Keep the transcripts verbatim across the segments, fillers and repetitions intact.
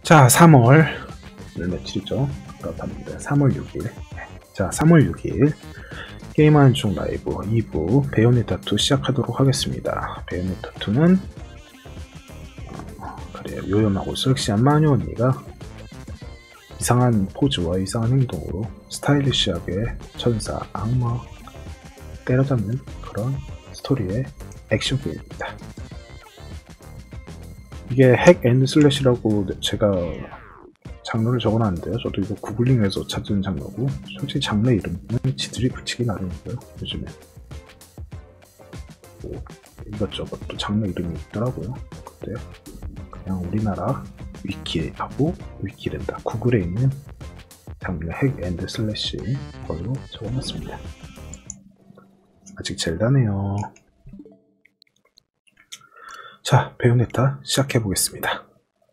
자, 삼월 오늘 며칠이죠? 그렇답니다. 삼월 육일. 자, 삼월 육일 게임하는 중 라이브 이 부 베요네타 투 시작하도록 하겠습니다. 베요네타 투는 어, 그래요. 요염하고 섹시한 마녀 언니가 이상한 포즈와 이상한 행동으로 스타일리시하게 천사, 악마 때려잡는 그런 스토리의 액션 게임입니다. 이게 핵 앤드 슬래시라고 제가 장르를 적어놨는데요. 저도 이거 구글링해서 찾은 장르고, 솔직히 장르 이름은 지들이 붙이기 나름이고요. 요즘에 뭐 이것저것 또 장르 이름이 있더라고요. 근데 그냥 우리나라 위키하고 위키랜다 구글에 있는 장르 핵 앤드 슬래시 걸로 적어놨습니다. 아직 젤다네요. 자, 베요네타 시작해보겠습니다.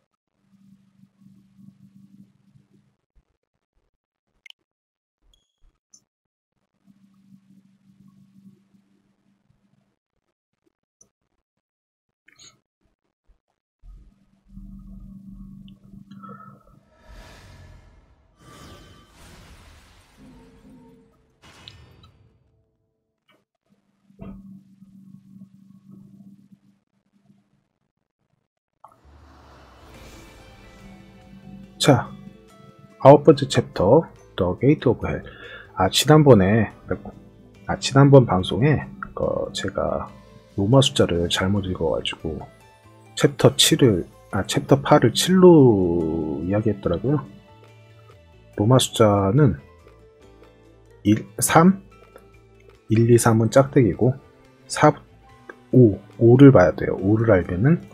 자, 아홉 번째 챕터 The Gate of Hell. 아, 지난번에 아, 지난번 방송에 어, 제가 로마 숫자를 잘못 읽어가지고 챕터 칠을 아, 챕터 팔을 칠로 이야기했더라고요. 로마 숫자는 일, 삼, 일, 이, 삼은 짝대기고 사, 오, 오를 봐야 돼요. 오를 알면은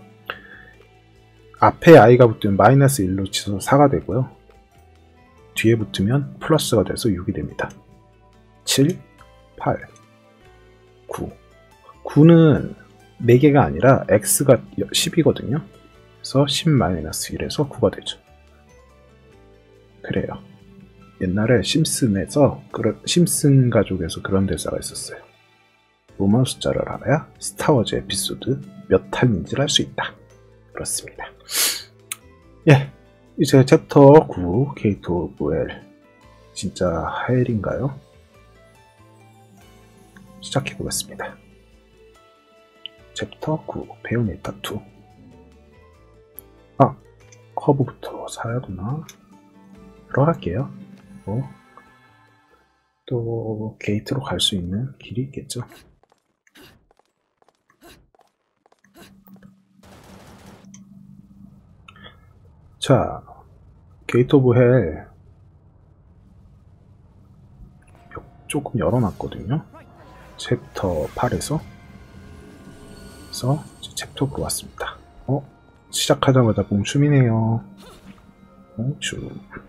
앞에 i가 붙으면 마이너스 일로 치서 사가 되고요. 뒤에 붙으면 플러스가 돼서 육이 됩니다. 칠, 팔, 구. 구는 네 개가 아니라 x가 십이거든요. 그래서 십 마이너스 일에서 구가 되죠. 그래요. 옛날에 심슨에서, 심슨 가족에서 그런 대사가 있었어요. 로마 숫자를 알아야 스타워즈 에피소드 몇 탄인지를 알 수 있다. 그렇습니다. 예, 이제 챕터 구 게이트 오브 헬. 진짜 헬인가요? 시작해 보겠습니다. 챕터 구 베요네타 투. 아, 커브부터 사야 되나? 들어갈게요. 뭐, 또 게이트로 갈 수 있는 길이 있겠죠. 자, 게이트 오브 헬 조금 열어놨거든요. 챕터 팔에서. 그래서 챕터 구로 왔습니다. 어? 시작하자마자 멈춤이네요. 멈춤.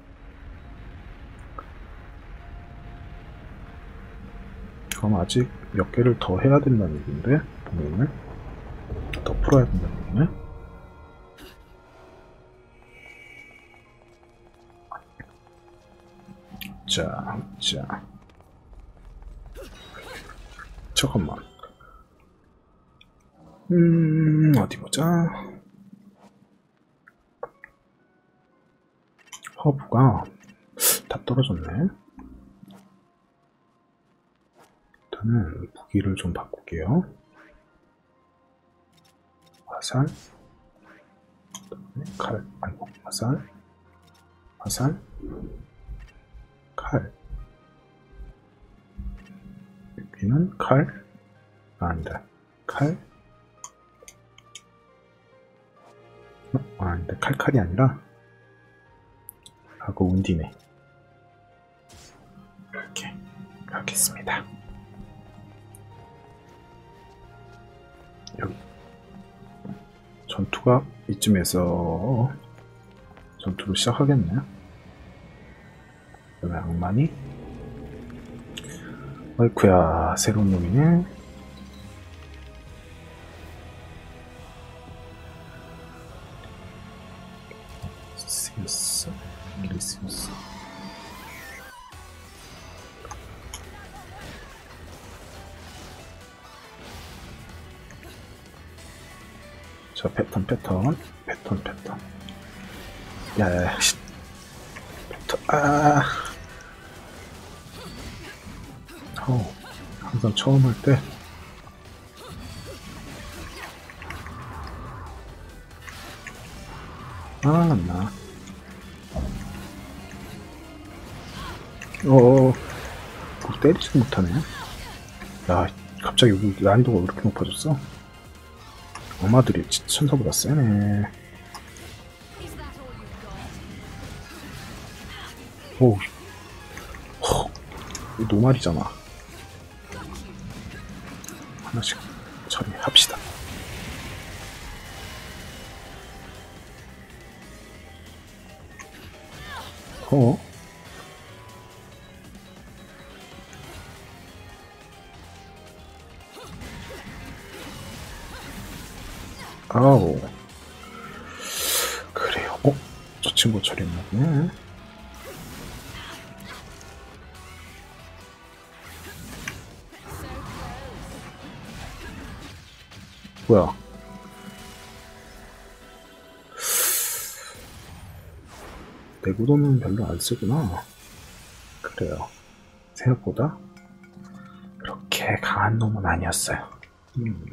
그럼 아직 몇 개를 더 해야 된다는 얘기인데, 본인을 더 풀어야 된다는 얘기네. 자, 자. 잠깐만. 음, 어디 보자. 허브가 다 떨어졌네. 일단은 무기를 좀 바꿀게요. 화살. 칼. 아이고, 화살. 화살. 칼. 여기는 칼. 아, 아니다. 칼. 어, 아, 아니다. 칼칼이 아니라 하고 운디네. 이렇게 가겠습니다. 여기 전투가 이쯤에서 전투를 시작하겠네요. 그다음에 악마니. 어이쿠야, 새로운 놈이네. 시우스, 밀리시우스. 자, 패턴, 패턴, 패턴, 패턴. 야야야. 아. 어. 항상 처음 할 때. 아, 나. 어어. 때리지 못하네. 야, 갑자기 여기 난이도가 왜 이렇게 높아졌어? 엄마들이 천사보다 세네. 오, 허, 이거 노말이잖아. 하나씩 처리합시다. 어? 아우. 그래요. 어? 저 친구 처리했나 보네. 뭐야? 내구도는 별로 안 쓰구나. 그래요. 생각보다 그렇게 강한 놈은 아니었어요. 음.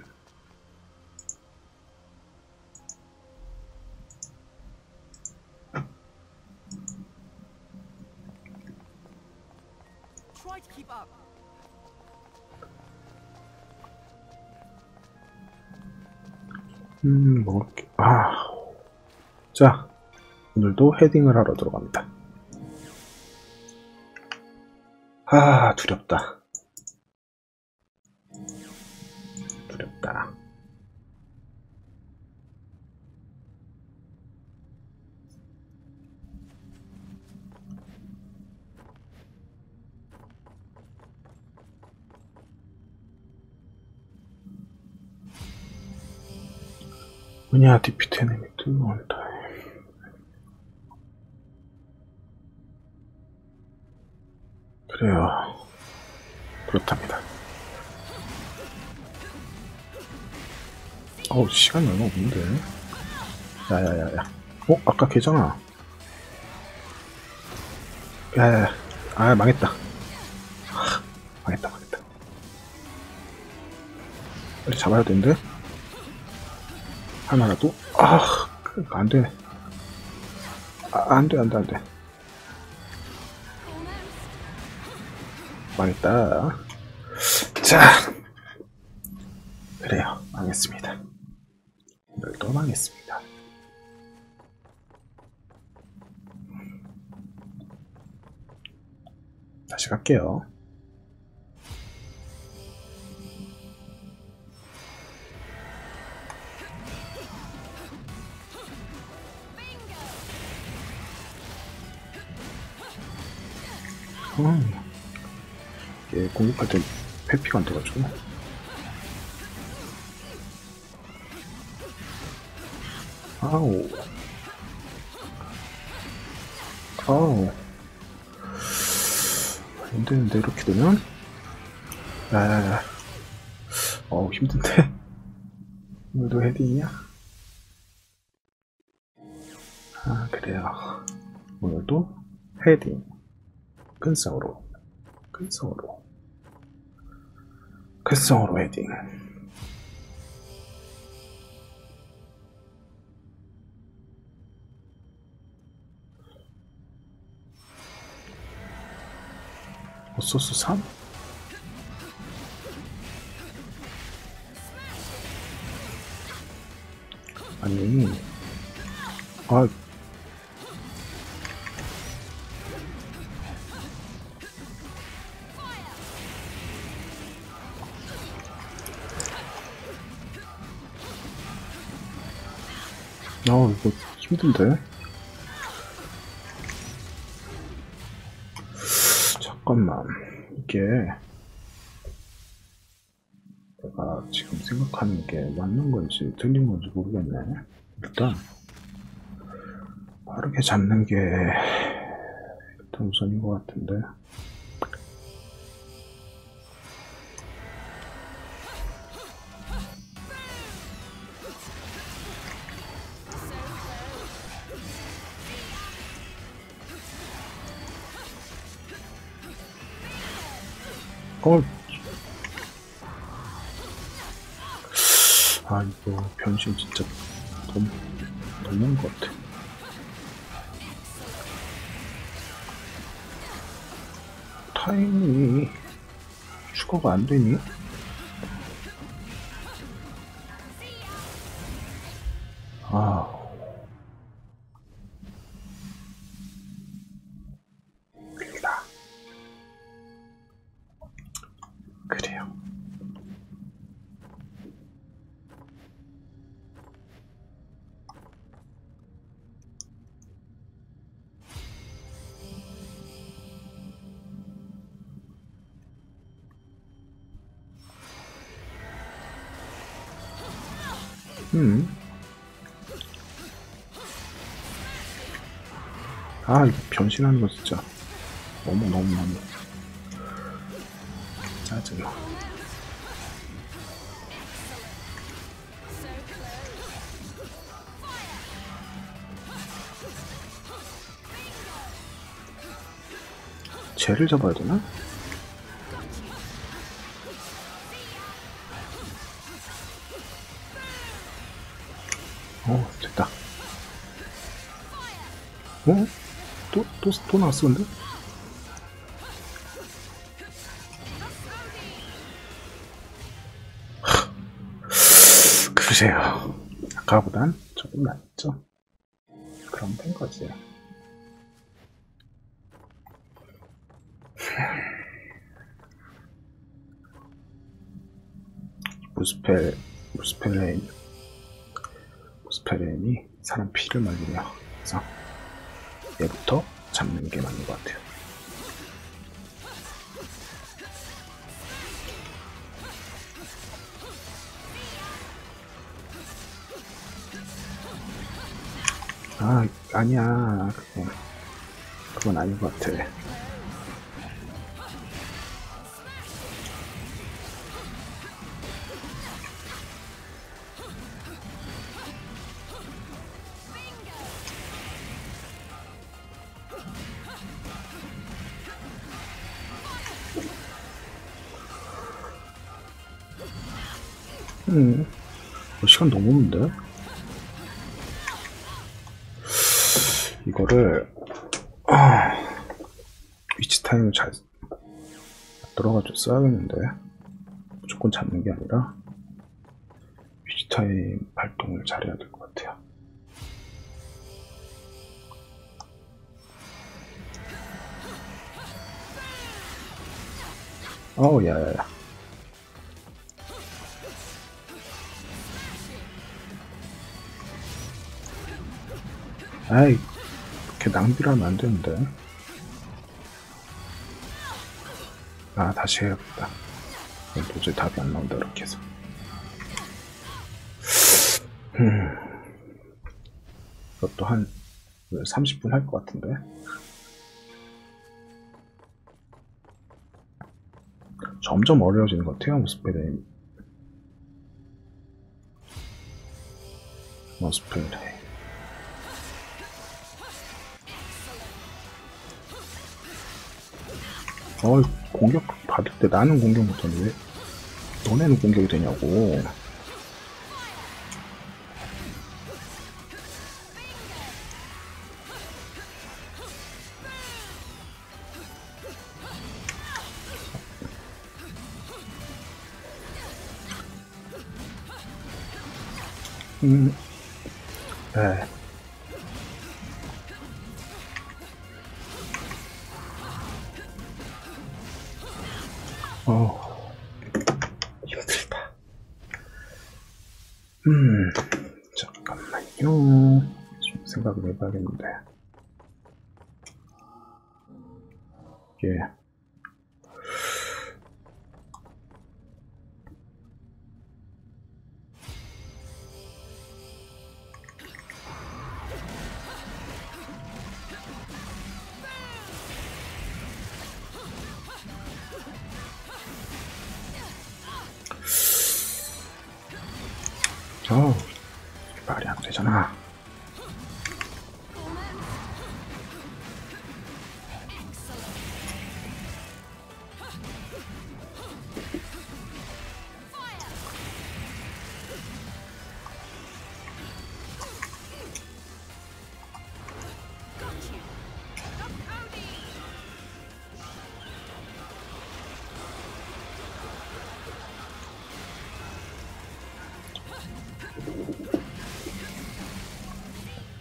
음, 먹을게. 아. 자, 오늘도 헤딩을 하러 들어갑니다. 아, 두렵다. 두렵다. 뭐냐, 디피트 에네미 원 타임. 그래요. 그렇답니다. 어우, 시간이 얼마 없는데. 야야야야. 어? 아까 걔잖아. 야야야. 아, 망했다. 하, 망했다, 망했다. 빨리 잡아야 되는데? 하나라도? 아, 안 되네. 아, 안 돼, 안 돼, 안 돼. 망했다. 자. 그래요. 망했습니다. 오늘도 망했습니다. 다시 갈게요. 음. 이게 공격할 때 회피가 안 돼가지고. 아우. 아우. 안 되는데, 이렇게 되면? 아, 어우, 힘든데? 오늘도 헤딩이야? 아, 그래요. 오늘도 헤딩. 근성으로. 근성으로. 근성으로 헤딩. 어소스 삼? 아니, 아, 아, 이거 힘든데? 잠깐만, 이게 내가 지금 생각하는 게 맞는 건지 틀린 건지 모르겠네. 일단 빠르게 잡는 게 일단 우선인 것 같은데. 어. 아, 이거 변신 진짜 너무, 너무한 것 같아. 타임이 추가가 안 되니? 아. 길다. 그래요. 음. 아, 이거 변신하는 거 진짜 너무 너무 너무 짜증나. 쟤를 잡아야 되나? 어, 됐다. 어? 또, 또, 또 나왔어, 근데? 그래요. 아까보단 조금 낫죠? 그럼 된 거지. 무스펠, 무스펠레인, 무스펠레인이 사람 피를 말리네요. 그래서 얘부터 잡는 게 맞는 것 같아요. 아, 아니야. 그건, 그건 아닌 것 같아. 음, 어, 시간 너무 없는데? 이거를, 아, 위치 타임을 잘 들어가지고 써야겠는데. 무조건 잡는 게 아니라, 위치 타임 발동을 잘해야 될 것 같아요. 어우, 야야야. 아이, 이렇게 낭비를 하면 안 되는데. 아, 다시 해야겠다. 도저히 답이 안 나온다, 이렇게 해서. 음. 이것도 한 삼십 분 할 것 같은데. 점점 어려워지는 것 같아요, 모스펠레인. 모스펠레인. 어이, 공격 받을 때 나는 공격 못하는데 왜 너네는 공격이 되냐고. 음, 에. 어, 힘들다. 음, 잠깐만요. 좀 생각을 해봐야겠는데. 예. 어, 말이 안 되잖아.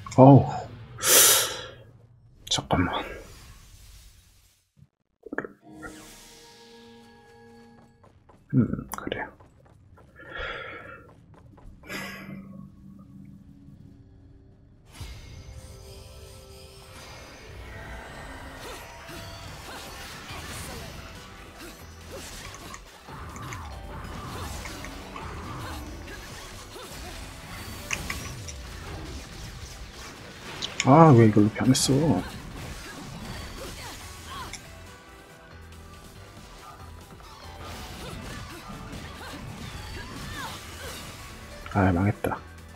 어우, 잠깐만. 음, 그래요. 아, 왜 이걸로 변했어? 아, 망했다.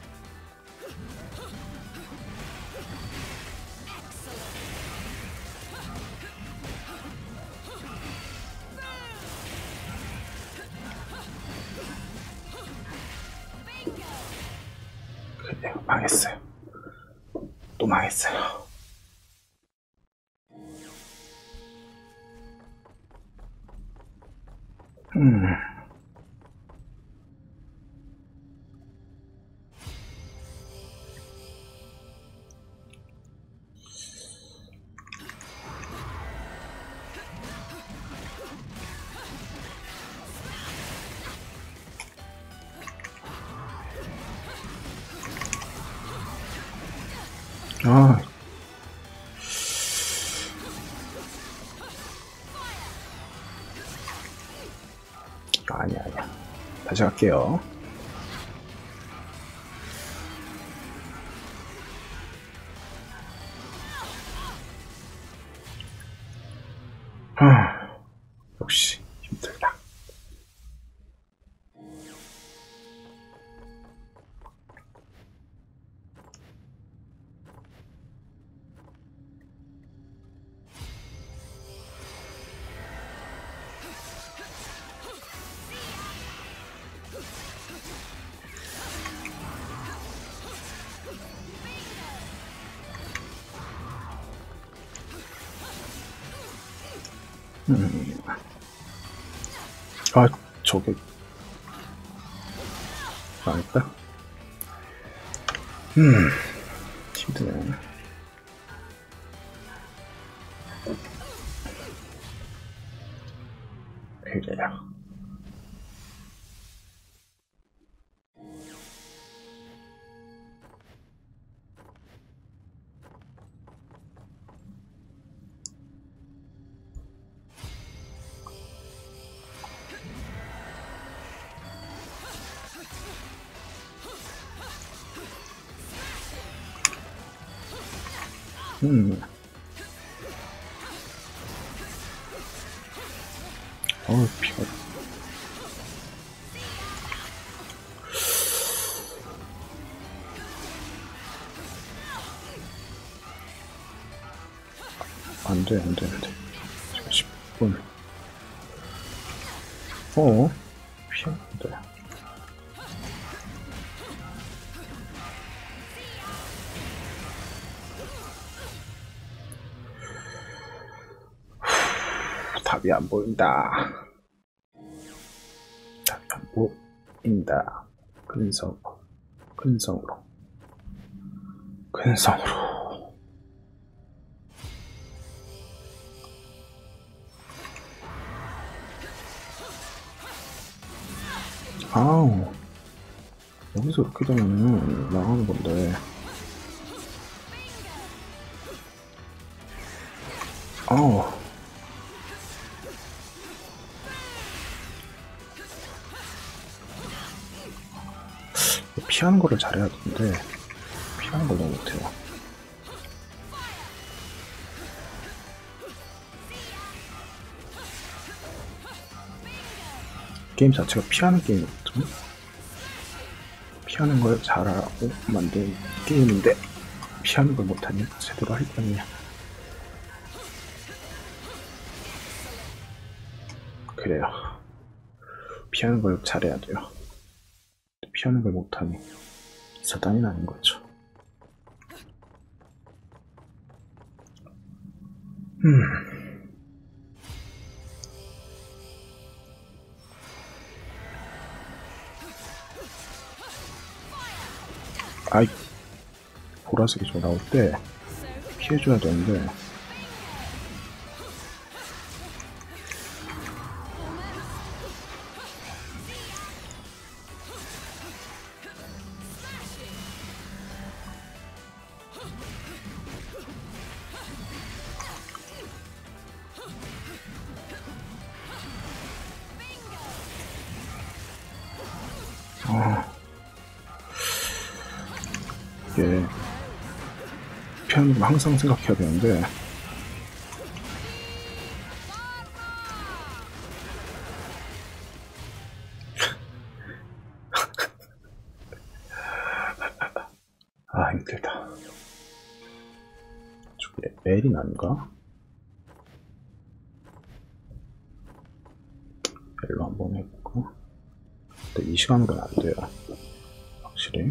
그래요, 망했어요. 또 망했어요. 음. 아, 아니야, 아니야. 다시 갈게요. 아, 역시 힘들다. 음. 아, 저게 망했다. 음, 힘드네. 그래요. 음. 어우, 피가. 안 돼, 안 돼, 안 돼. 십 분. 어? 피하는데. 답이 안 보인다. 답이 안 보인다. 근성, 근성으로. 근성으로. 아우. 여기서 이렇게 되면은 나가는 건데. 아우. 피하는 거를 잘해야 되는데, 피하는 걸 너무 못해요. 게임 자체가 피하는 게임이거든. 피하는 걸 잘하고 만든 게임인데, 피하는 걸 못하니 제대로 할 거 아니냐. 그래요. 피하는 걸 잘해야 돼요. 피하는 걸 못하니 사단이 나는 거죠. 음. 아이, 보라 보라색이 좀 나올 때 피해줘야 되는데 어, 이게 피하는 거 항상 생각해야 되는데 아 힘들다. 저게 멜이 난가? 멜로 한번 해볼까? 근데 이 시간으로는 안 돼요. 확실히.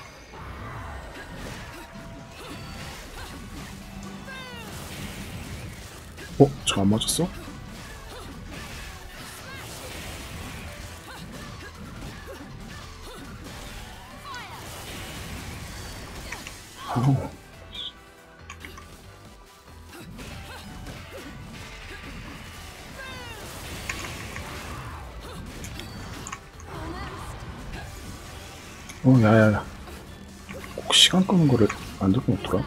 어? 저 안 맞았어? 아우. 어, 야야야. 꼭 시간 끄는 거를 안 듣고 있더라.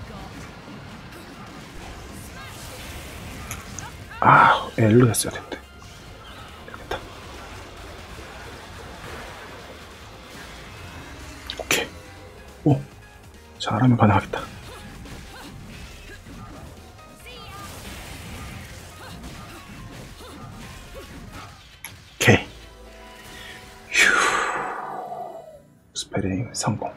아, L로 했어야 됐대. 됐다. 오케이. 오, 잘하면 가능하겠다. 오케이. 휴. 스페링 성공.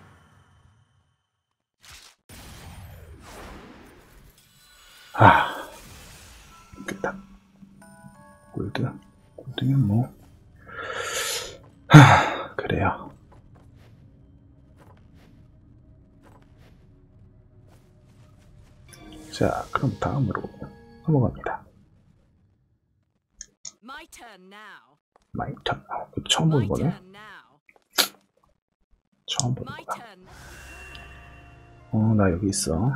아. 됐다. 골드. 골드면 뭐. 하, 그래요. 자, 그럼 다음으로 넘어갑니다. My turn now. 마이 턴. 아, 처음 보는 My 거네. turn now. 처음 보는 My 거다. turn. 어, 나 여기 있어.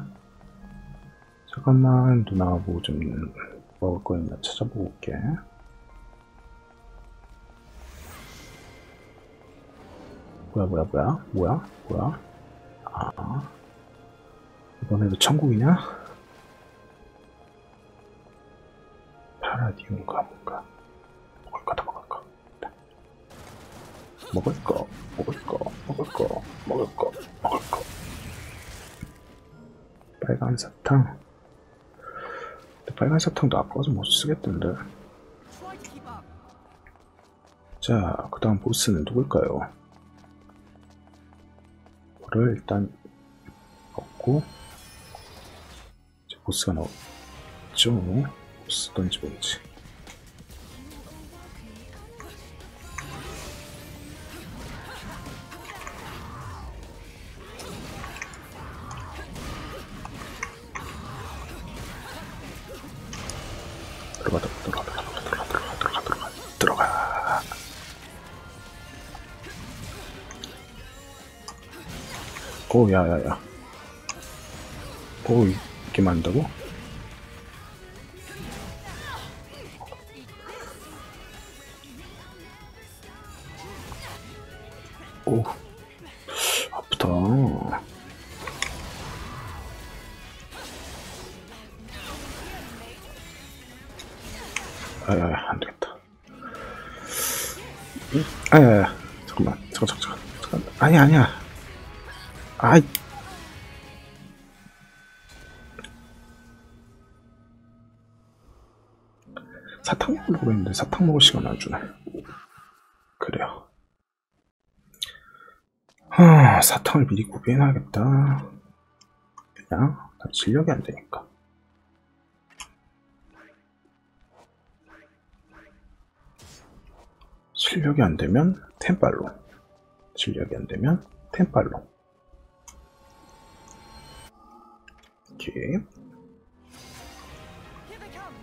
잠깐만, 누나 뭐 좀 먹을 거 있나 찾아보고 올게. 뭐야, 뭐야, 뭐야? 뭐야? 뭐야? 아. 이번에도 천국이냐? 파라디움가 뭔가. 먹을 거다, 먹을 거. 먹을 거, 먹을 거, 먹을 거, 먹을 거, 먹을 거. 빨간 사탕. 근데 빨간 사탕도 아까워서 못 쓰겠던데. Try to keep up. 자, 그 다음 보스는 누굴까요? 이거를 일단 얻고, 이제 보스가 나오죠. 보스 던지 뭔지. 들어가, 들어가, 들어가, 들어가, 들어가, 들어가, 들어가, 들어가. 오, 야, 야, 야. 오, 이렇게 만다고? 오, 아프다. 아야야, 안 되겠다. 아야야, 잠깐만, 잠깐, 잠깐, 잠깐, 아니, 아니야. 아이. 사탕 먹으려고 했는데 사탕 먹을 시간 안 주네. 그래요. 하, 사탕을 미리 구비해놔야겠다. 그냥 실력이 안 되니까. 실력이 안 되면 템빨로. 실력이 안 되면 템빨로. 오케이. Here they come.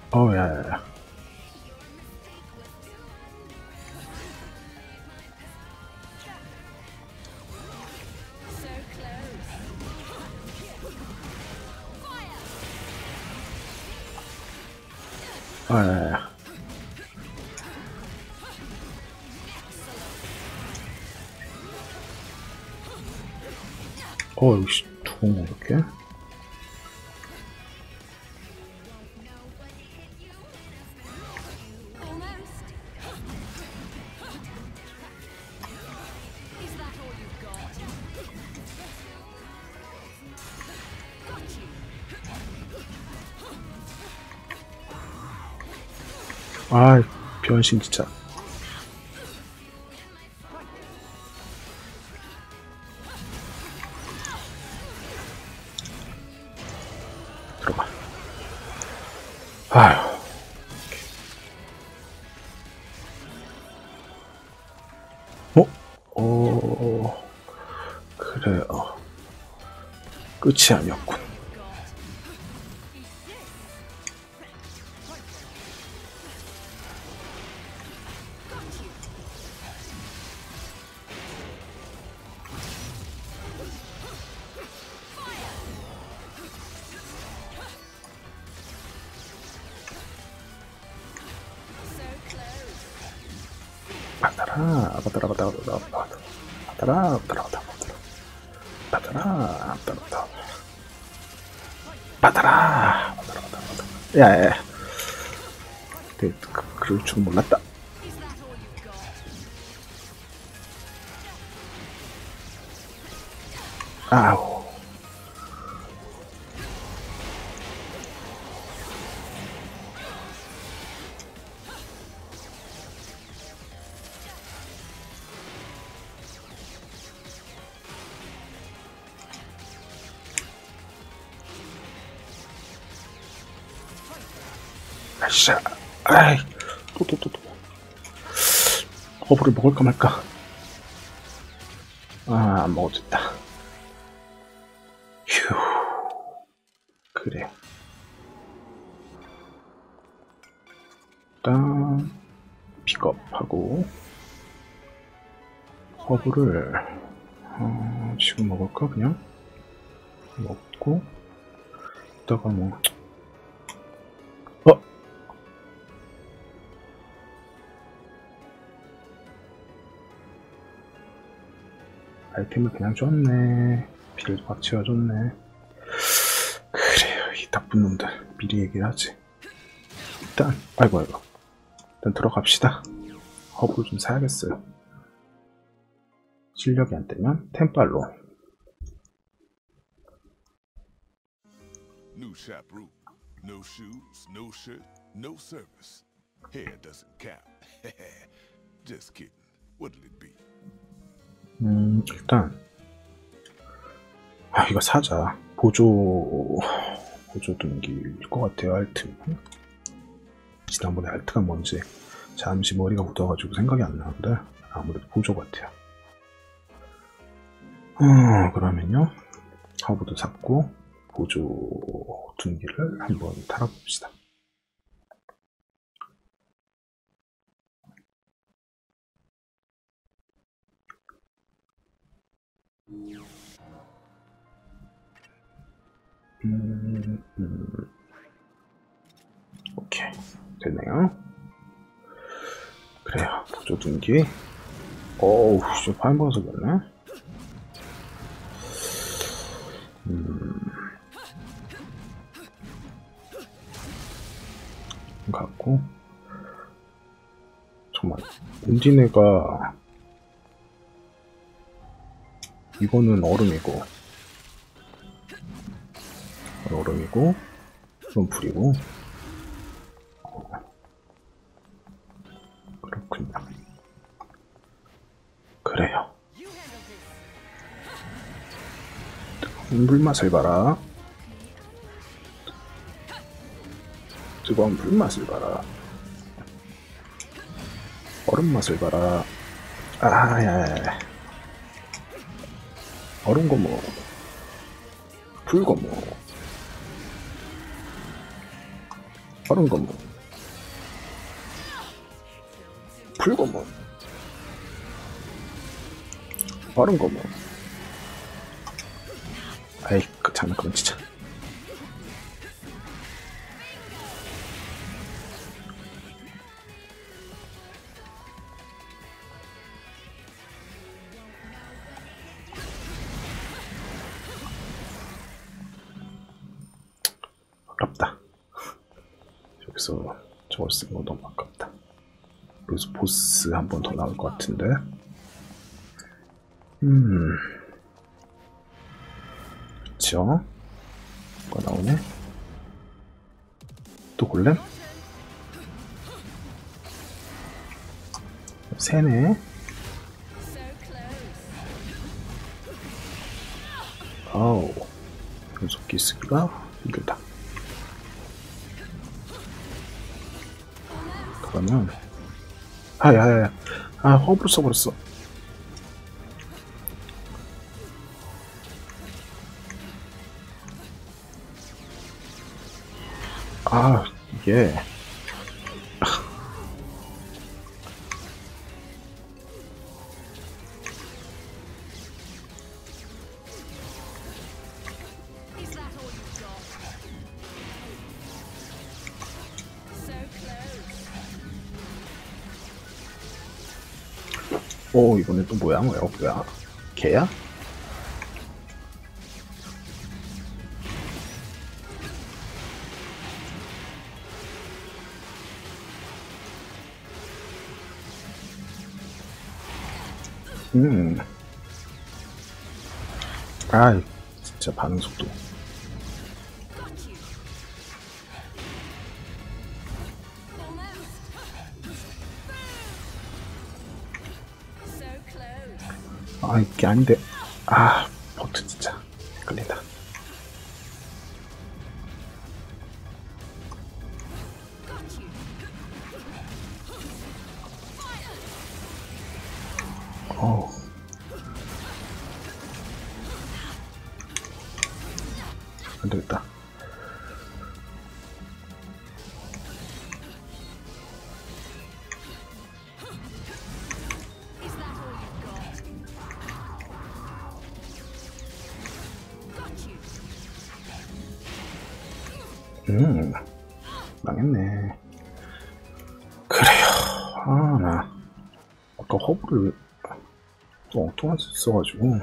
어, 야, 야, 야. 아, 야, 야. 어, 여기 두번 이렇게. 아, 변신 진짜. 들어봐. 아휴. 어? 어, 그래요. 끝이 아니었군. 받아라, 받아라, 받아라, 받아라, 받아라, 받아라, 받아라, 받아라, 받아라, 받아라, 받아라, 받아라, 받아라. 야, 야, 네, 그, 그럴 줄 몰랐다. 아우. 아이씨, 아이, 또, 또, 또, 또. 허브를 먹을까 말까? 아, 안 먹어도 됐다. 휴. 그래. 일단, 픽업하고, 허브를, 어, 지금 먹을까, 그냥? 먹고, 이따가 뭐, 어? 아이템을 그냥 줬네. 비를 꽉 채워줬네. 그래요, 이 나쁜 놈들. 미리 얘기를 하지. 일단, 아이고, 아이고. 일단 들어갑시다. 허브 좀 사야겠어요. 실력이 안 되면 템빨로. New chaperone. No shoes, no shirt, no service. Hair doesn't count. Just kidding. What'll it be? 음, 일단, 아, 이거 사자. 보조, 보조 등기일 것 같아요, 알트. 지난번에 알트가 뭔지 잠시 머리가 묻어가지고 생각이 안 나는데, 아무래도 보조 같아요. 어, 그러면요, 허브도 샀고, 보조 등기를 한번 달아봅시다. 음, 음. 오케이, 됐네요. 그래요, 보조 등기. 어우, 진짜 파인버섯이었네. 음, 갖고 정말 온디네가 이거는 얼음이고, 얼음이고, 이건 불이고. 그렇군요. 그래요. 뜨거운 불맛을 봐라. 뜨거운 불맛을 봐라. 얼음 맛을 봐라. 아, 야, 야. 얼음 고무, 불 고무. 빠른 검문. 풀검문. 빠른 검문. 아이, 그 장난감 진짜. 아깝다. 여기서 저걸 쓰는 거 너무 아깝다. 여기서 보스 한 번 더 나올 것 같은데. 음. 그쵸? 뭐가 나오네? 또 골렘? 세네. 아우. 변속기 쓰기가 힘들다. 그러면 아야야야 아 허브로 써버렸어. 아 이게 오 이번엔 또 뭐야 뭐야 뭐야 개야? 음. 아 진짜 반응 속도. 아 이게 아닌데. 아 버튼 진짜 끌린다. 어우 안되겠다. 음 망했네. 그래요. 아 나 아까 허브를 또 엉뚱한 수 있어가지고.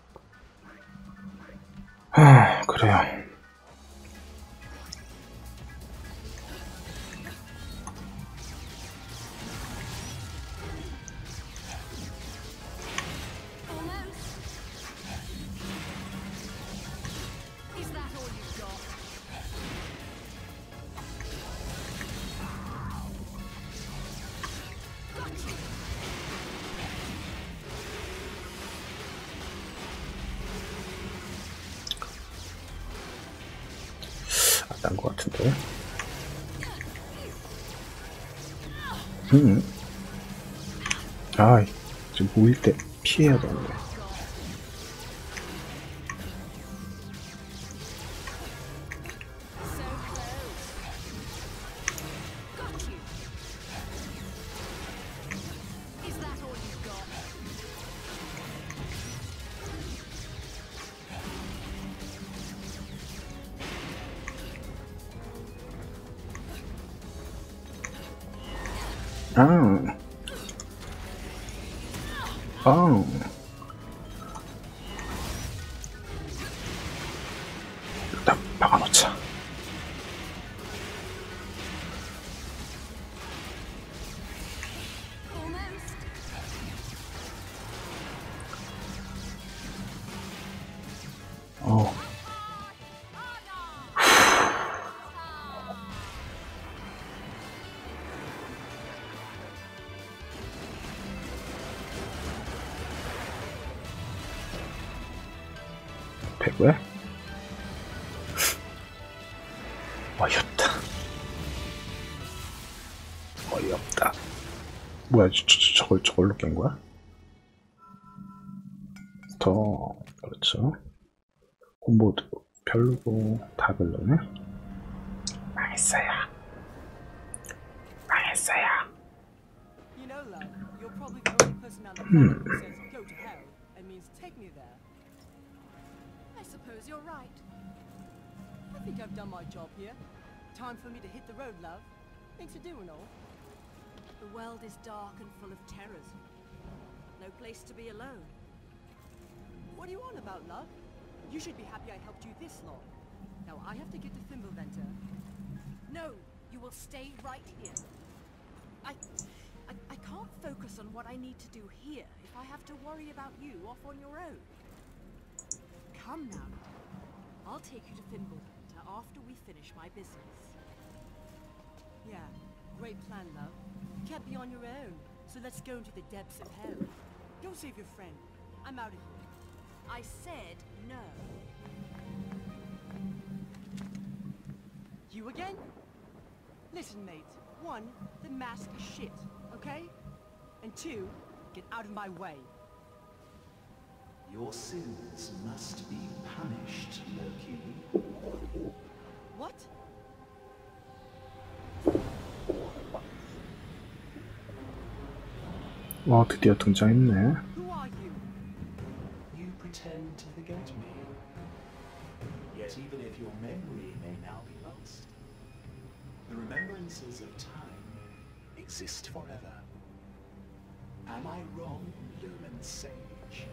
아 그래요. 난 것 같은데. 음. 아, 지금 보일 때 피해야 되는데. 아, 아, 일단 박아놓자. 어. 배구야? 어이없다. 어이없다. 뭐야, 저, 저, 저걸, 저걸로 깬 거야? 더, 그렇죠. 콤보도 별로고, 다 별로네. 망했어요. down the path that says go to hell and means take me there. I suppose you're right. I think I've done my job here. Time for me to hit the road, love. Thanks for doing all. The world is dark and full of terrors. No place to be alone. What are you on about, love? You should be happy I helped you this long. Now I have to get to Fimbulventr. No, you will stay right here. I, I... I can't focus on what I need to do here if I have to worry about you off on your own. Come now. I'll take you to Fimbulventr after we finish my business. Yeah, great plan, love. You can't be on your own, so let's go into the depths of hell. Go save your friend. I'm out of here. I said no. You again? Listen, mate. One, the mask is shit, okay? And two, get out of my way. Your sins must be punished, Loki. What? 와, 드디어 등장했네. Who are you? You pretend to forget me. Yet even if your memory may now be lost, the remembrances of time exist forever. Am I wrong, Lumen Sage?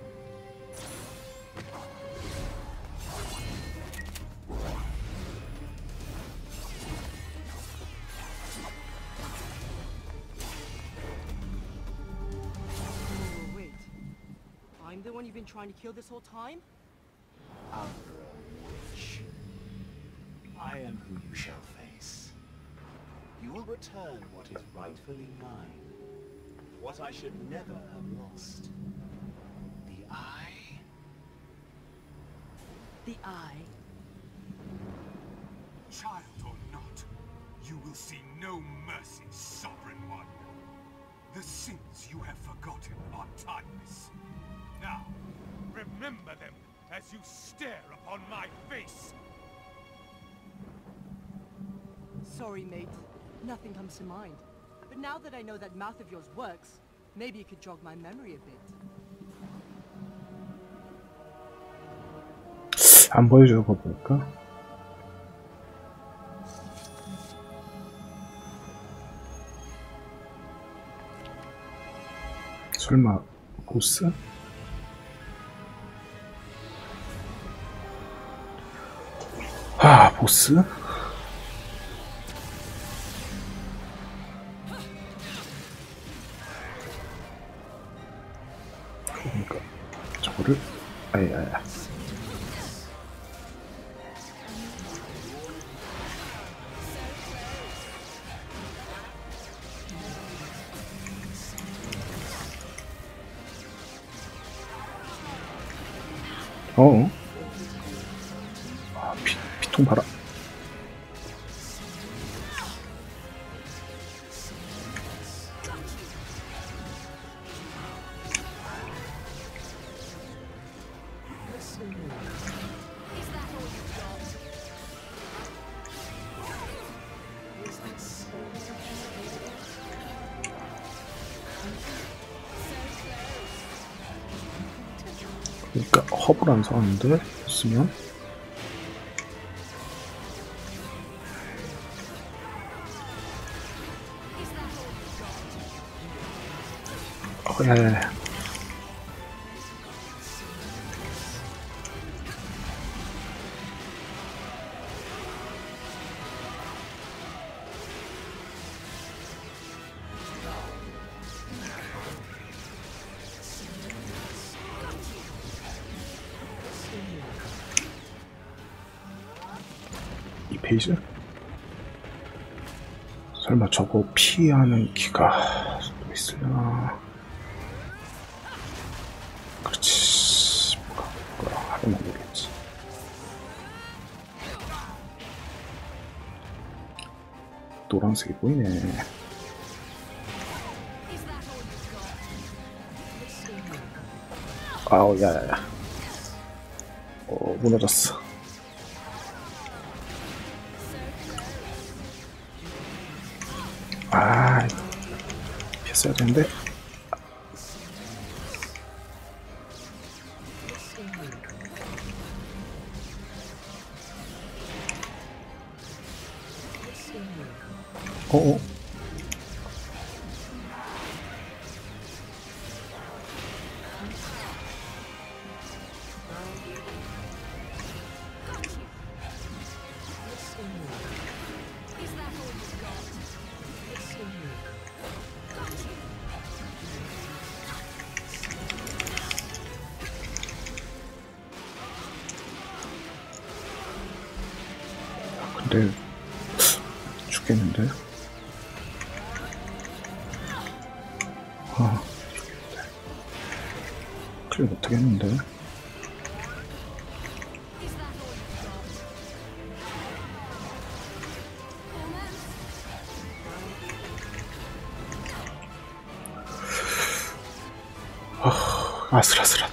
Oh, wait. I'm the one you've been trying to kill this whole time? Umbra Witch. I am who you shall face. You will return what is rightfully mine. What I should never have lost. The Eye. The Eye. Child or not, you will see no mercy, Sovereign One. The sins you have forgotten are timeless. Now, remember them as you stare upon my face. Sorry, mate. Nothing comes to mind. But now that I know that mouth of yours works, maybe you could jog my memory a bit. 안 보여주는 거 볼까? 설마 보스? 아, 보스? 그러니까 저거를 아야야. 어? 아, 피, 피통 봐라. 그러니까 허브를 안 사왔는데 쓰면 어, 야야야. 이 페이지? 설마 저거 피하는 기가 또 있으려나? 그렇지. 뭐가 뭐가 하긴 모르겠지. 노란색이 보이네. 아우, 야야야. 어, 무너졌어. 아, 피했어야 되는데. 어어? 근데 죽겠는데? 아, 죽겠는데. 클릭 못하겠는데? 아, 아슬아슬하다.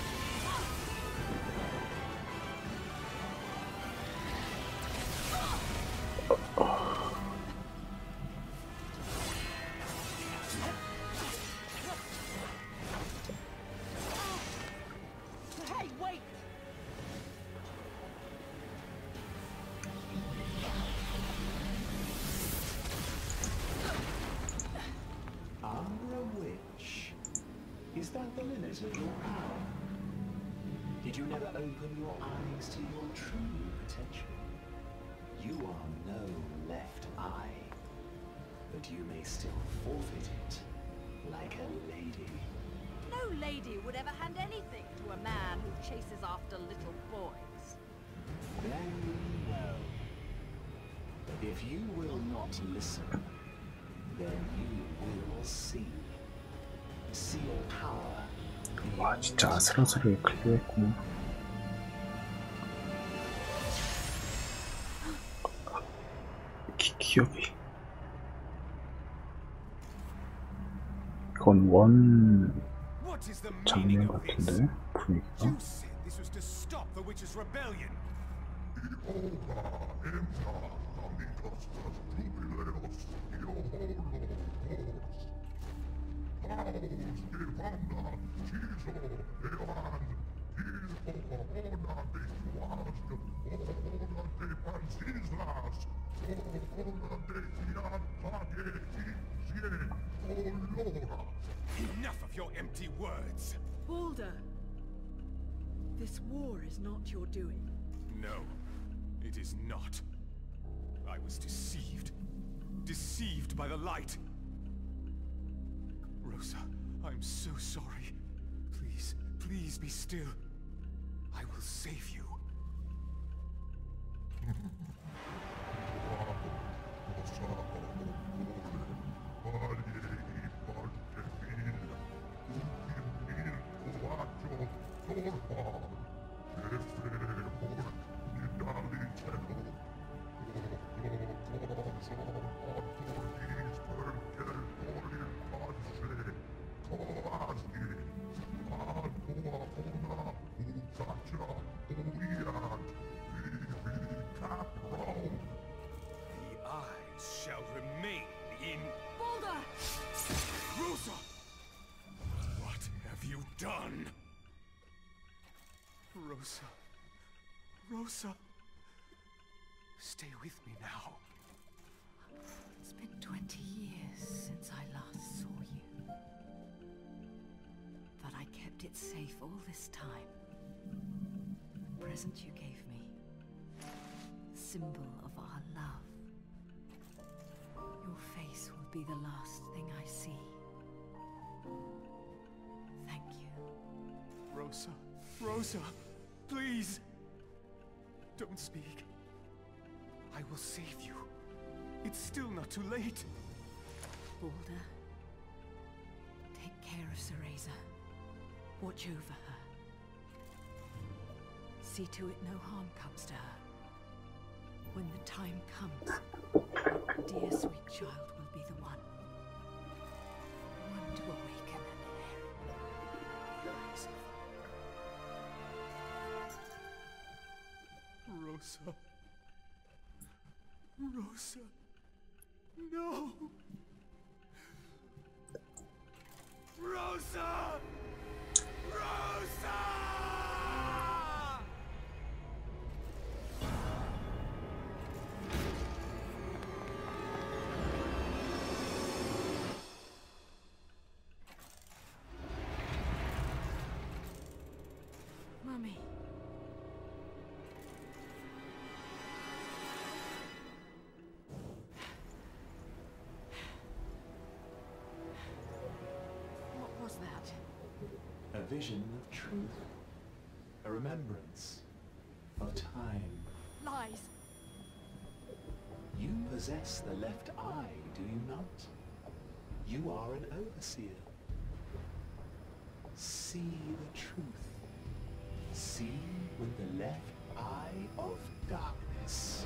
Hey, wait! Umbra Witch. Is that the limit of your power? Did you never open your eyes to your true potential? You are no left eye, but you may still forfeit it, like a lady. No lady would ever hand anything to a man who chases after little boys. Very well. If you will not listen, then you will see. See your power. 와, 진짜 아슬아슬하게 클리어했구나. 기, 기억이. 이건 원 What is the 장면 meaning of this? 같은데 분위기가. You said this was to stop the witch's rebellion. Enough of your empty words. Balder, this war is not your doing. No, it is not. I was deceived. Deceived by the light. Rosa, I'm so sorry. Please, please be still. I will save you. The eyes shall remain in... Balder! Rosa! What have you done? Rosa. Rosa. Stay with me now. It's been twenty years since I last saw you. But I kept it safe all this time. The present you gave me. Symbol of our love. Your face will be the last thing I see. Thank you. Rosa. Rosa. Please. Don't speak. I will save you. It's still not too late. Balder, take care of Cereza. Watch over her. See to it no harm comes to her. When the time comes, that dear sweet child will be the one. One to awaken and inherit the eyes of Rosa. Rosa. No. Rosa! Rosa! vision of truth, a remembrance of time. Lies. You possess the left eye, do you not? You are an overseer. See the truth. See with the left eye of darkness.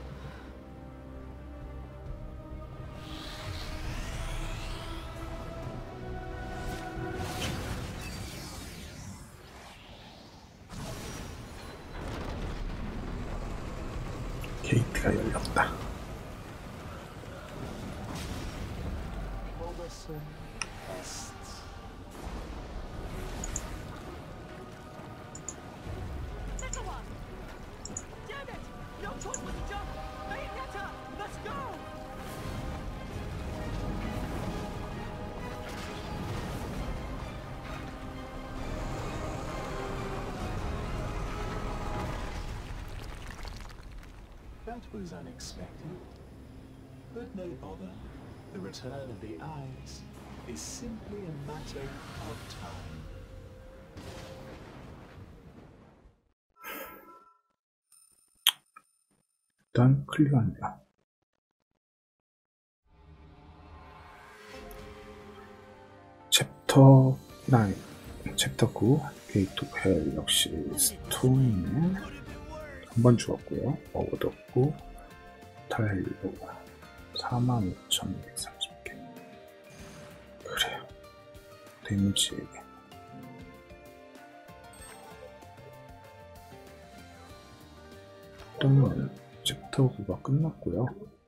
게이트가 열렸다. Robertson Est. Little one! Damn it! No choice but to jump! Bayonetta! Let's go! That was unexpected. But no bother. The return of the eyes is simply a matter of time. 일단 클리어합니다. 챕터 구, 챕터 구, 게이트 오브 헬 역시 스톤에 한 번 죽었고요. 어워드 없고 탈헬로 사만 오천이백삼십 개. 그래요. 데미지 일단은 챕터 구가 끝났고요.